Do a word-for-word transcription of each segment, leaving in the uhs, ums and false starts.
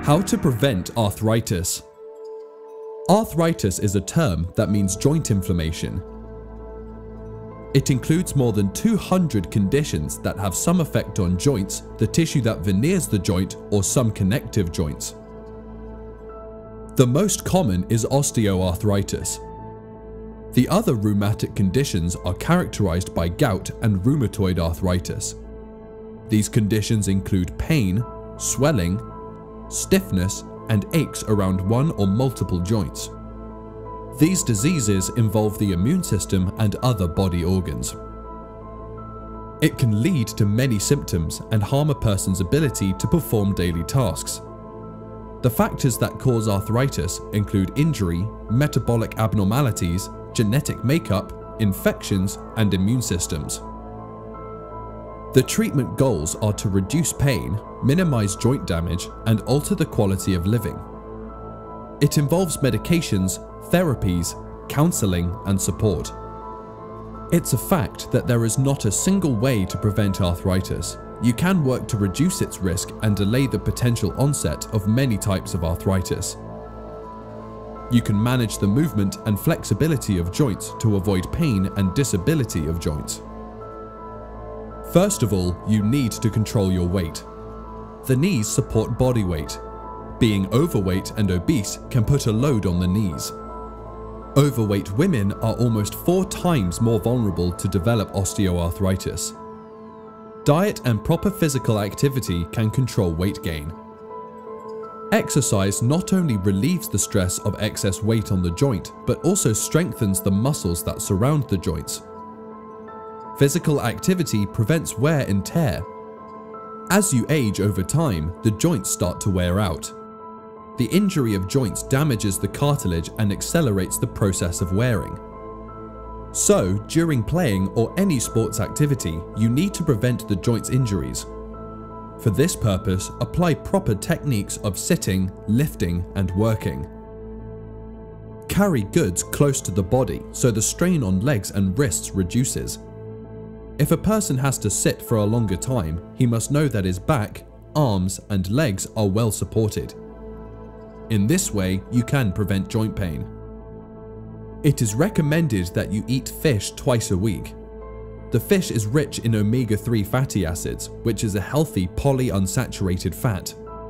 How to prevent arthritis. Arthritis is a term that means joint inflammation. It includes more than two hundred conditions that have some effect on joints, the tissue that veneers the joint, or some connective joints. The most common is osteoarthritis. The other rheumatic conditions are characterized by gout and rheumatoid arthritis. These conditions include pain, swelling, stiffness, and aches around one or multiple joints. These diseases involve the immune system and other body organs. It can lead to many symptoms and harm a person's ability to perform daily tasks. The factors that cause arthritis include injury, metabolic abnormalities, genetic makeup, infections, and immune systems. The treatment goals are to reduce pain, minimize joint damage, and alter the quality of living. It involves medications, therapies, counseling, and support. It's a fact that there is not a single way to prevent arthritis. You can work to reduce its risk and delay the potential onset of many types of arthritis. You can manage the movement and flexibility of joints to avoid pain and disability of joints. First of all, you need to control your weight. The knees support body weight. Being overweight and obese can put a load on the knees. Overweight women are almost four times more vulnerable to develop osteoarthritis. Diet and proper physical activity can control weight gain. Exercise not only relieves the stress of excess weight on the joint, but also strengthens the muscles that surround the joints. Physical activity prevents wear and tear. As you age over time, the joints start to wear out. The injury of joints damages the cartilage and accelerates the process of wearing. So, during playing or any sports activity, you need to prevent the joints' injuries. For this purpose, apply proper techniques of sitting, lifting, and working. Carry goods close to the body so the strain on legs and wrists reduces. If a person has to sit for a longer time, he must know that his back, arms, and legs are well supported. In this way, you can prevent joint pain. It is recommended that you eat fish twice a week. The fish is rich in omega three fatty acids, which is a healthy polyunsaturated fat.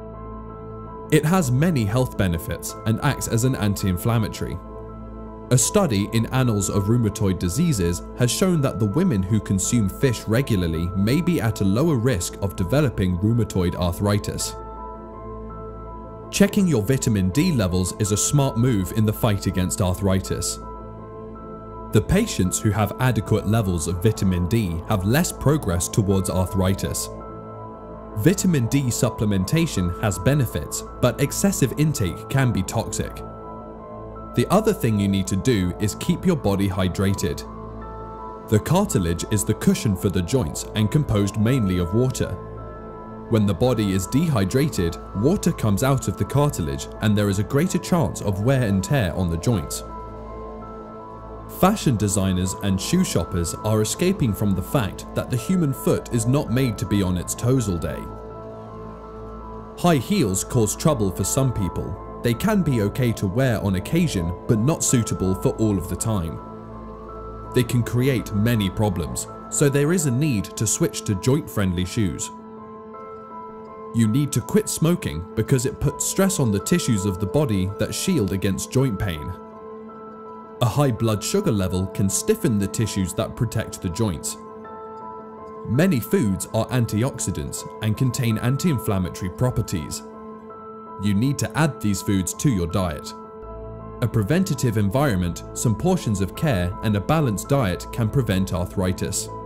It has many health benefits and acts as an anti-inflammatory. A study in Annals of Rheumatoid Diseases has shown that the women who consume fish regularly may be at a lower risk of developing rheumatoid arthritis. Checking your vitamin D levels is a smart move in the fight against arthritis. The patients who have adequate levels of vitamin D have less progress towards arthritis. Vitamin D supplementation has benefits, but excessive intake can be toxic. The other thing you need to do is keep your body hydrated. The cartilage is the cushion for the joints and composed mainly of water. When the body is dehydrated, water comes out of the cartilage and there is a greater chance of wear and tear on the joints. Fashion designers and shoe shoppers are escaping from the fact that the human foot is not made to be on its toes all day. High heels cause trouble for some people. They can be okay to wear on occasion, but not suitable for all of the time. They can create many problems, so there is a need to switch to joint-friendly shoes. You need to quit smoking because it puts stress on the tissues of the body that shield against joint pain. A high blood sugar level can stiffen the tissues that protect the joints. Many foods are antioxidants and contain anti-inflammatory properties. You need to add these foods to your diet. A preventative environment, some portions of care, and a balanced diet can prevent arthritis.